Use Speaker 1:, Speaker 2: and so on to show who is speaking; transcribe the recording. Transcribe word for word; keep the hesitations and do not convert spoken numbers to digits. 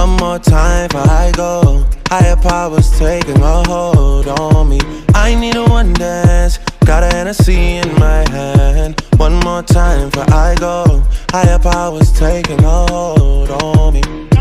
Speaker 1: One more time before I go. Higher powers taking a hold on me. I need a one dance, got a Hennessy in my hand. One more time before I go. Higher powers taking a hold on me.